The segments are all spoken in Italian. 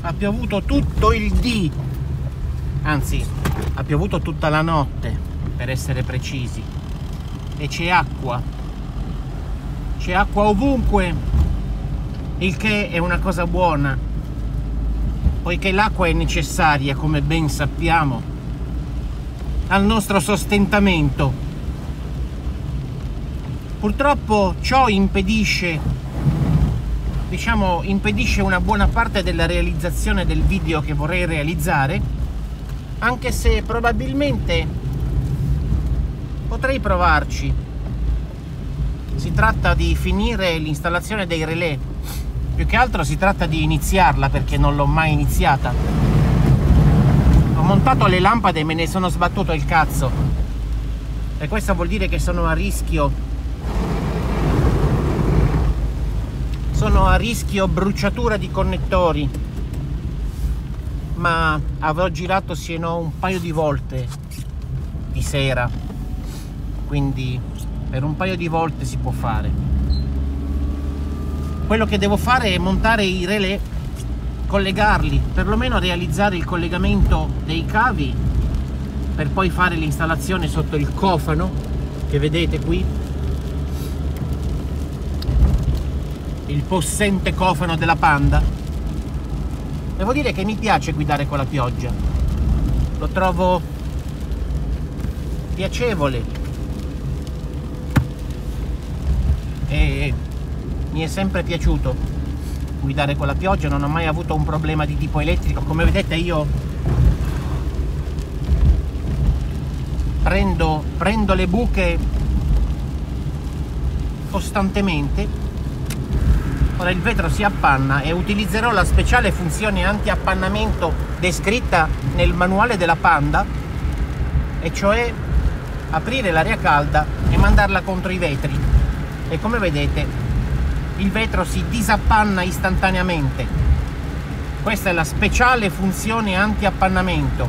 ha piovuto tutto il dì, anzi ha piovuto tutta la notte per essere precisi, e c'è acqua ovunque, il che è una cosa buona, poiché l'acqua è necessaria, come ben sappiamo, al nostro sostentamento. Purtroppo ciò impedisce una buona parte della realizzazione del video che vorrei realizzare, anche se probabilmente potrei provarci. Si tratta di finire l'installazione dei relè, più che altro si tratta di iniziarla, perché non l'ho mai iniziata. Ho montato le lampade e me ne sono sbattuto il cazzo, e questo vuol dire che sono a rischio bruciatura di connettori, ma avrò girato sì e no un paio di volte di sera, quindi per un paio di volte si può fare. Quello che devo fare è montare i relè, collegarli, perlomeno realizzare il collegamento dei cavi, per poi fare l'installazione sotto il cofano che vedete qui, il possente cofano della Panda. Devo dire che mi piace guidare con la pioggia, lo trovo piacevole e mi è sempre piaciuto guidare con la pioggia, non ho mai avuto un problema di tipo elettrico. Come vedete io prendo le buche costantemente. Ora il vetro si appanna e utilizzerò la speciale funzione anti-appannamento descritta nel manuale della Panda, e cioè aprire l'aria calda e mandarla contro i vetri, e come vedete il vetro si disappanna istantaneamente. Questa è la speciale funzione anti-appannamento.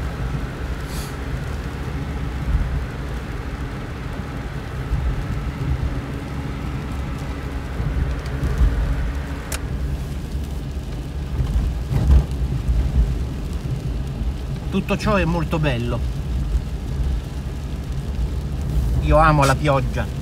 Tutto ciò è molto bello. Io amo la pioggia.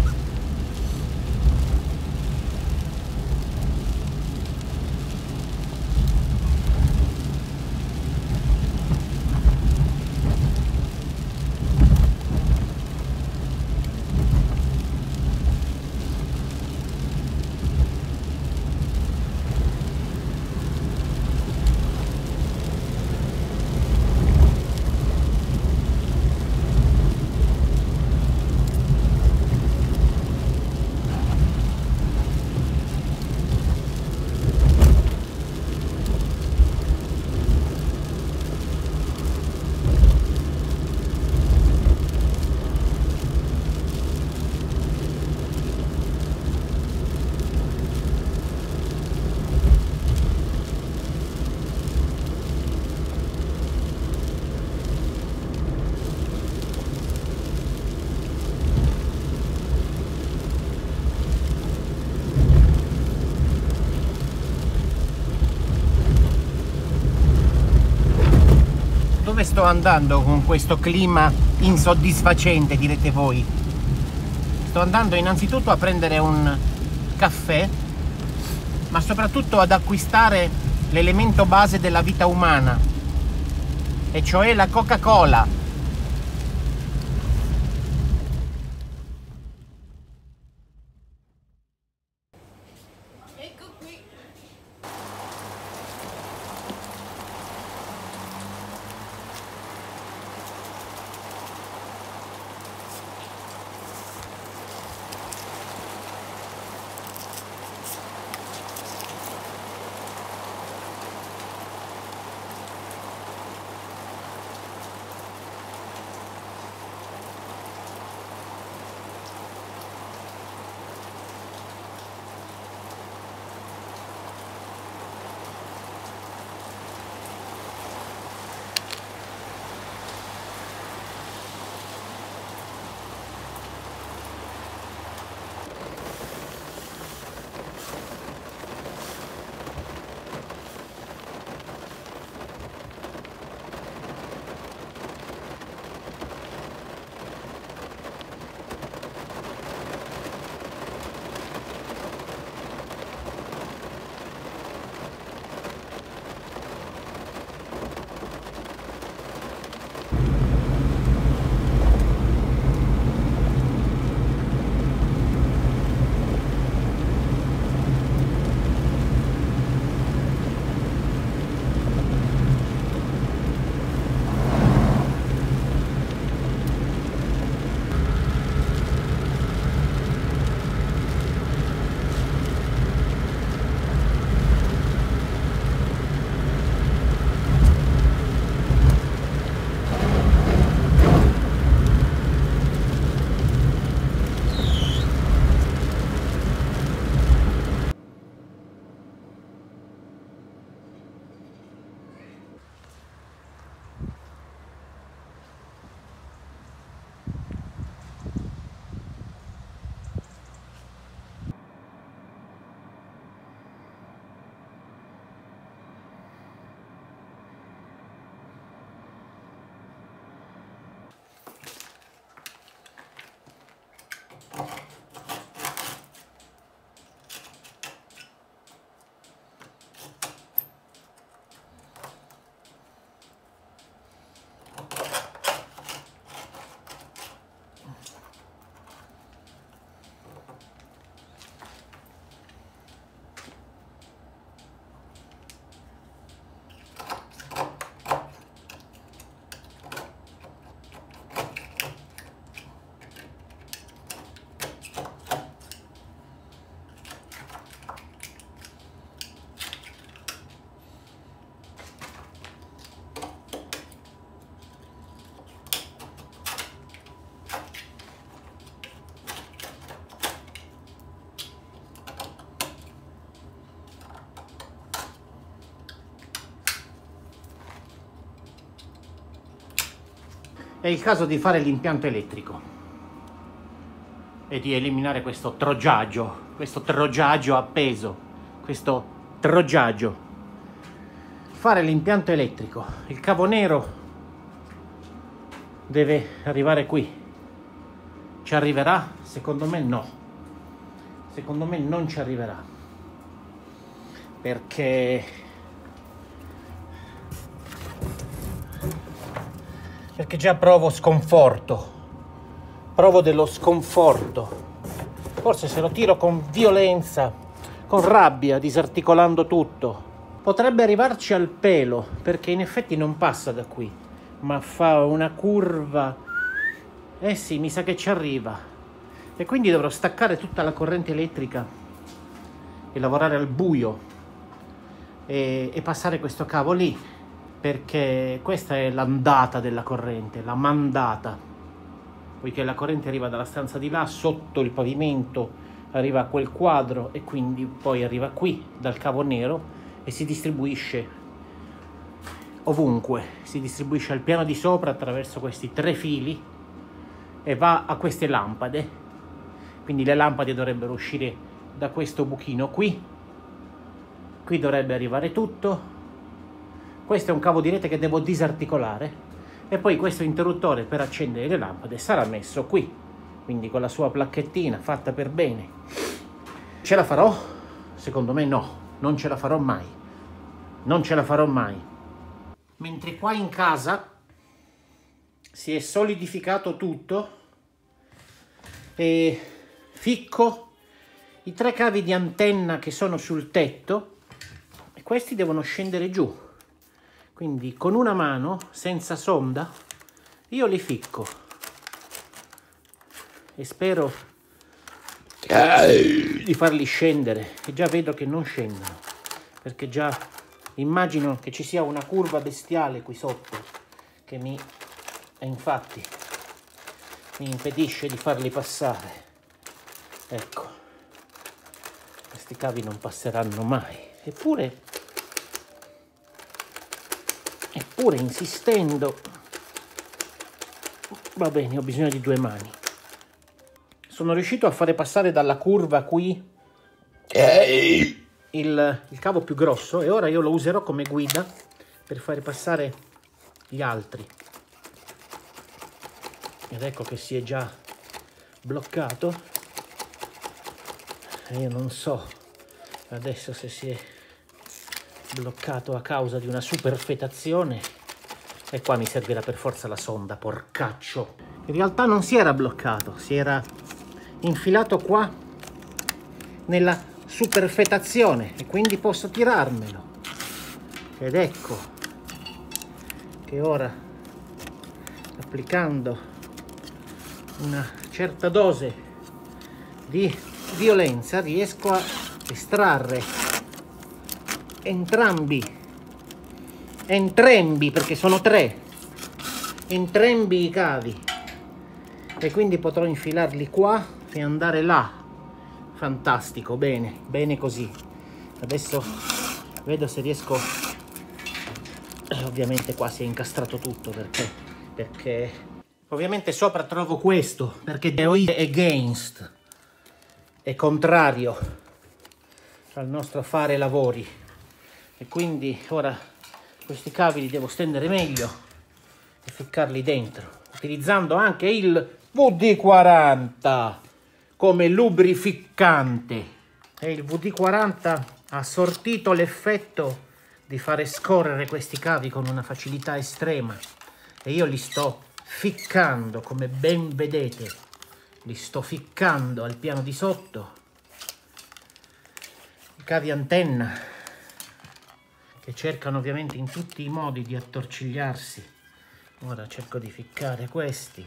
Dove sto andando con questo clima insoddisfacente, direte voi? Sto andando innanzitutto a prendere un caffè, ma soprattutto ad acquistare l'elemento base della vita umana, e cioè la Coca-Cola. È il caso di fare l'impianto elettrico e di eliminare questo trogiaggio appeso, questo trogiaggio. Fare l'impianto elettrico, il cavo nero deve arrivare qui. Ci arriverà? Secondo me no. Secondo me non ci arriverà, perché già provo sconforto, provo dello sconforto. Forse se lo tiro con violenza, con rabbia, disarticolando tutto, potrebbe arrivarci al pelo, perché in effetti non passa da qui, ma fa una curva. Eh sì, mi sa che ci arriva, e quindi dovrò staccare tutta la corrente elettrica e lavorare al buio e passare questo cavo lì, perché questa è l'andata della corrente, la mandata, poiché la corrente arriva dalla stanza di là, sotto il pavimento, arriva a quel quadro e quindi poi arriva qui dal cavo nero e si distribuisce ovunque, si distribuisce al piano di sopra attraverso questi 3 fili e va a queste lampade. Quindi le lampade dovrebbero uscire da questo buchino qui dovrebbe arrivare tutto. Questo è un cavo di rete che devo disarticolare, e poi questo interruttore per accendere le lampade sarà messo qui, quindi con la sua placchettina fatta per bene. Ce la farò? Secondo me no, non ce la farò mai, non ce la farò mai. Mentre qua in casa si è solidificato tutto e ficco i 3 cavi di antenna che sono sul tetto, e questi devono scendere giù. Quindi con una mano, senza sonda, io li ficco e spero di farli scendere, e già vedo che non scendono, perché già immagino che ci sia una curva bestiale qui sotto che infatti mi impedisce di farli passare. Ecco, questi cavi non passeranno mai, eppure insistendo, va bene, ho bisogno di 2 mani. Sono riuscito a fare passare dalla curva qui il cavo più grosso, e ora io lo userò come guida per fare passare gli altri. Ed ecco che si è già bloccato, e io non so adesso se si è bloccato a causa di una superfetazione, e qua mi servirà per forza la sonda, porcaccio. In realtà non si era bloccato, si era infilato qua nella superfetazione, e quindi posso tirarmelo. Ed ecco che ora, applicando una certa dose di violenza, riesco a estrarre entrambi, perché sono 3, entrambi i cavi, e quindi potrò infilarli qua e andare là. Fantastico, bene, bene così. Adesso vedo se riesco. Ovviamente qua si è incastrato tutto, perché ovviamente sopra trovo questo, perché è against, è contrario al nostro fare lavori, e quindi ora questi cavi li devo stendere meglio e ficcarli dentro, utilizzando anche il VD40 come lubrificante. E il VD40 ha sortito l'effetto di fare scorrere questi cavi con una facilità estrema, e io li sto ficcando, come ben vedete, li sto ficcando al piano di sotto. I cavi antenna che cercano ovviamente in tutti i modi di attorcigliarsi. Ora cerco di ficcare questi.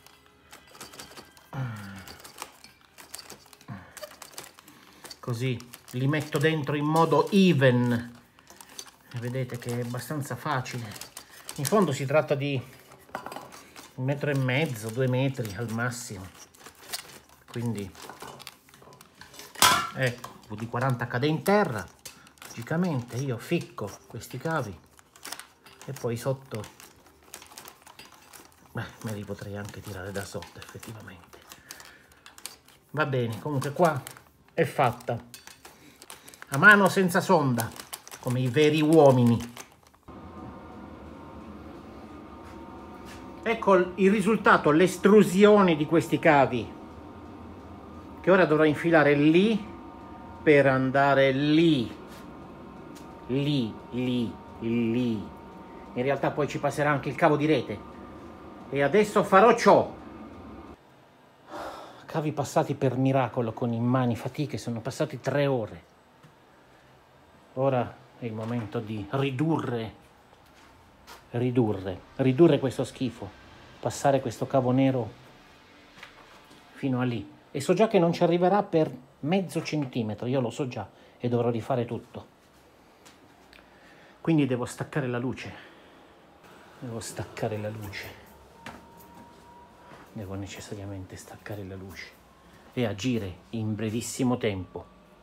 Così li metto dentro in modo even. E vedete che è abbastanza facile. In fondo si tratta di 1,5 metri, 2 metri al massimo. Quindi ecco, VD40 cade in terra. Logicamente io ficco questi cavi e poi sotto Me li potrei anche tirare da sotto, effettivamente. Va bene, comunque qua è fatta. A mano senza sonda, come i veri uomini. Ecco il risultato, l'estrusione di questi cavi, che ora dovrò infilare lì per andare lì. Lì. In realtà poi ci passerà anche il cavo di rete. E adesso farò ciò. Cavi passati per miracolo con immani fatiche, sono passati 3 ore. Ora è il momento di ridurre questo schifo, passare questo cavo nero fino a lì. E so già che non ci arriverà per mezzo centimetro, io lo so già, e dovrò rifare tutto. Quindi devo staccare la luce. Devo necessariamente staccare la luce e agire in brevissimo tempo.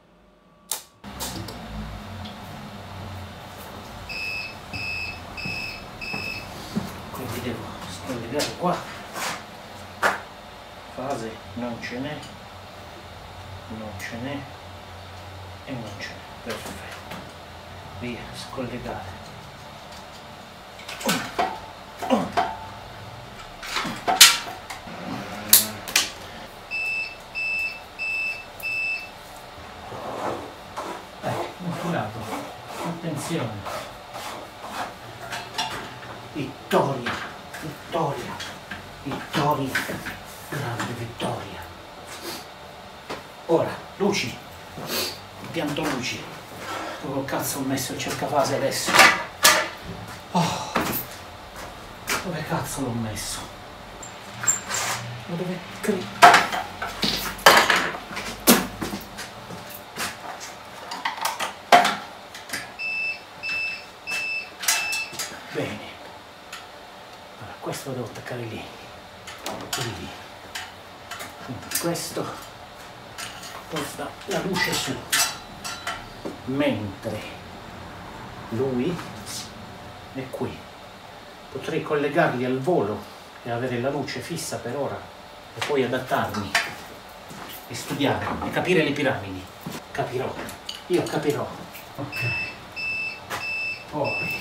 Quindi devo scollegare qua. Fase non ce n'è e non ce n'è. Perfetto. Via, scollegare. Infilato. Attenzione. Vittoria. Grande vittoria. Ora, luci. Impianto luci. Dove cazzo ho messo il cercafase adesso? Oh, dove cazzo l'ho messo? Ma dove bene. Allora, questo lo devo attaccare lì. Quindi questo porta la luce su. Mentre lui è qui. Potrei collegarli al volo e avere la luce fissa per ora e poi adattarmi e studiare e capire le piramidi. Io capirò. Ok. Poi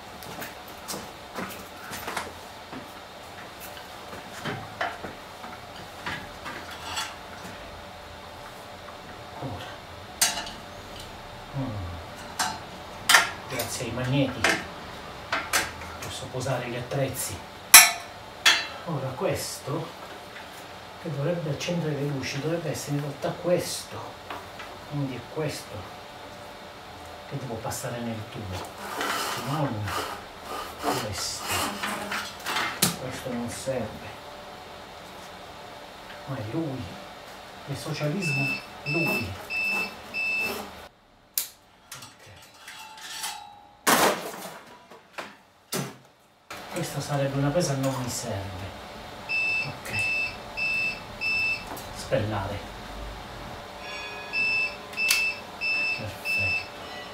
grazie ai magneti posso posare gli attrezzi. Ora questo, che dovrebbe accendere le luci, dovrebbe essere in realtà questo, quindi è questo che devo passare nel tubo, non questo. Questo non serve, ma è lui, il socialismo, lui. Questa sarebbe una presa, non mi serve. Ok. Spellare. Perfetto.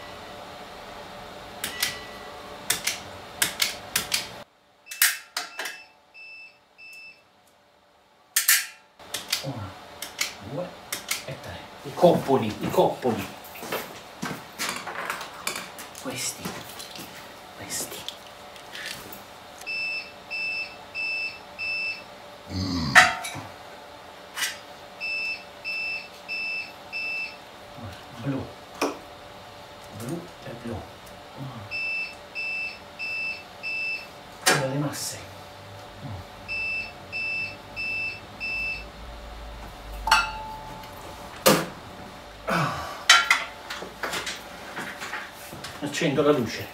Uno, due e tre. I coppoli. Questi. Blu e blu. Delle masse. Accendo la luce.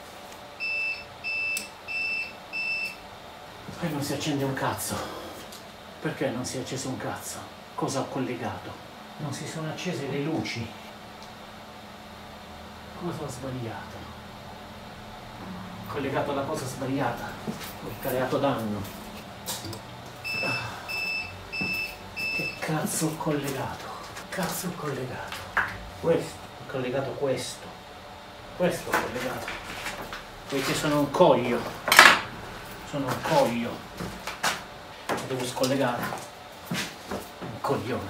E non si accende un cazzo. Perché non si è acceso un cazzo? Cosa ho collegato? Non si sono accese le luci. Cosa ho sbagliato? Ho collegato la cosa sbagliata. Ho creato danno. Che cazzo ho collegato? Questo ho collegato questo. Questo ho collegato. Poiché sono un coglio. adesso devo scollegare. Un coglione.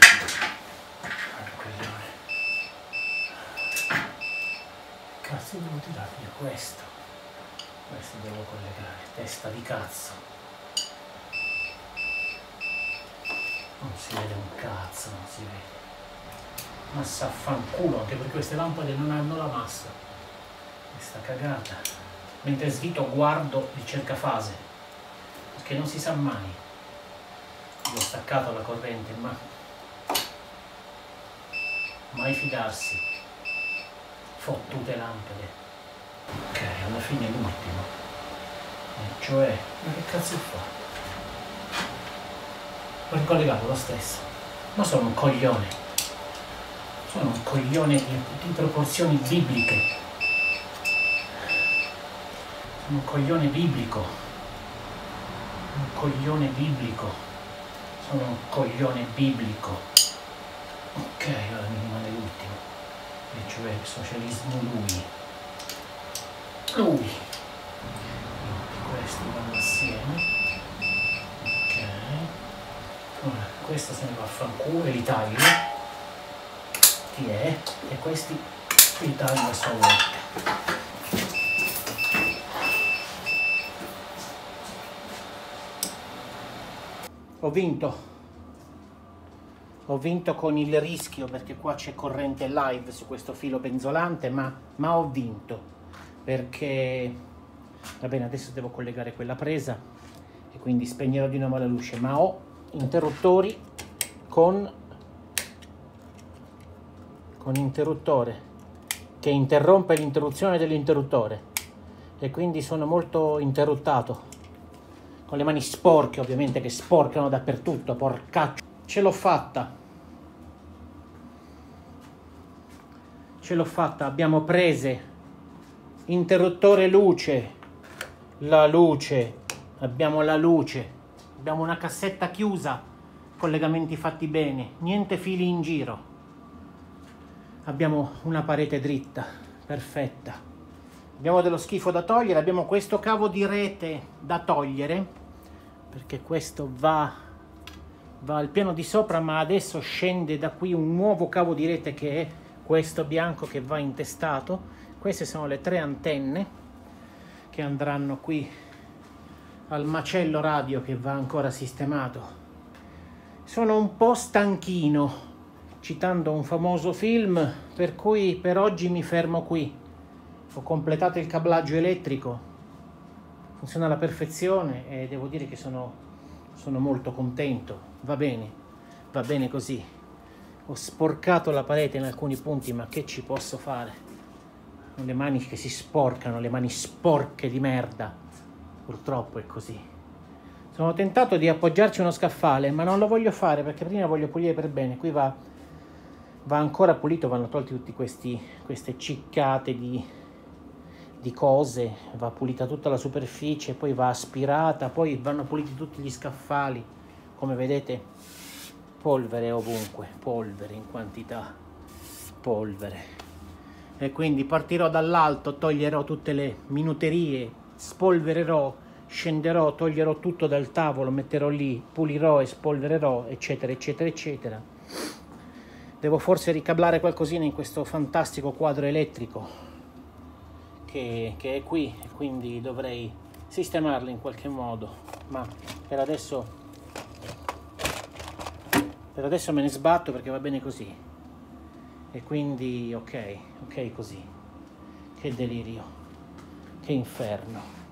Cazzo, devo tirare via questo devo collegare, testa di cazzo, non si vede un cazzo, non si vede, ma s'affanculo, anche perché queste lampade non hanno la massa, questa cagata, mentre svito guardo il cercafase, perché non si sa mai. Io ho staccato la corrente, ma mai fidarsi. Fottute lampade. Ok, alla fine l'ultimo. E cioè, ma che cazzo fa? Ho ricollegato lo stesso. Ma sono un coglione. Sono un coglione di proporzioni bibliche. Sono un coglione biblico. Un coglione biblico. Sono un coglione biblico. Ok, ora mi rimane l'ultimo. E cioè il socialismo lui. Questi vanno assieme. Ok. Ora, questo se ne va a fanculo e li taglio. Ti è. E questi li taglio a sua volta. Ho vinto con il rischio, perché qua c'è corrente live su questo filo penzolante, ma ho vinto perché, va bene, adesso devo collegare quella presa e quindi spegnerò di nuovo la luce, ma ho interruttori con interruttore che interrompe l'interruzione dell'interruttore e quindi sono molto interruttato, con le mani sporche ovviamente, che sporcano dappertutto, porcaccio. Ce l'ho fatta, abbiamo prese, interruttore luce, abbiamo la luce, abbiamo una cassetta chiusa, collegamenti fatti bene, niente fili in giro, abbiamo una parete dritta, perfetta, abbiamo dello schifo da togliere, abbiamo questo cavo di rete da togliere, perché questo va al piano di sopra, ma adesso scende da qui un nuovo cavo di rete che è questo bianco che va intestato. Queste sono le 3 antenne che andranno qui al macello radio che va ancora sistemato. Sono un po' stanchino, citando un famoso film, per cui per oggi mi fermo qui. Ho completato il cablaggio elettrico, funziona alla perfezione e devo dire che sono molto contento. Va bene così. Ho sporcato la parete in alcuni punti, ma che ci posso fare? Le mani che si sporcano, le mani sporche di merda. Purtroppo è così. Sono tentato di appoggiarci uno scaffale, ma non lo voglio fare perché prima voglio pulire per bene. Qui va ancora pulito, vanno tolti tutti queste ciccate di cose, va pulita tutta la superficie, poi va aspirata, poi vanno puliti tutti gli scaffali. Come vedete, polvere ovunque, polvere in quantità, polvere. E quindi partirò dall'alto, toglierò tutte le minuterie, spolvererò, scenderò, toglierò tutto dal tavolo, metterò lì, pulirò e spolvererò, eccetera, eccetera, eccetera. Devo forse ricablare qualcosina in questo fantastico quadro elettrico che è qui, e quindi dovrei sistemarlo in qualche modo, ma per adesso me ne sbatto perché va bene così. E quindi ok così. Che delirio, che inferno.